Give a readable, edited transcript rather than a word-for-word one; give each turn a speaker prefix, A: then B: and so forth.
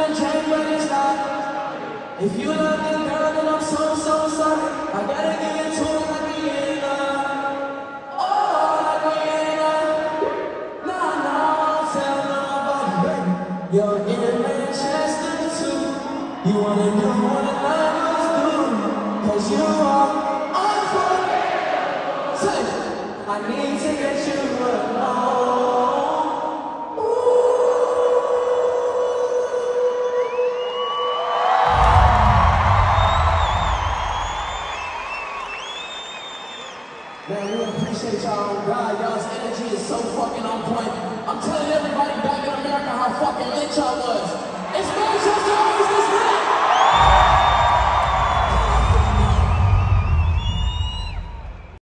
A: the train, but it's not. If you love me, girl, then I'm so sorry. I gotta give it to her like we ain't oh, like we ain't nah, tell nobody. You're in Manchester too. You wanna do what the lovers do, 'cause you are unforgettable. Say, I need to get you alone. Man, we appreciate y'all. God, y'all's energy is so fucking on point. I'm telling everybody back in America how fucking lit y'all was. It's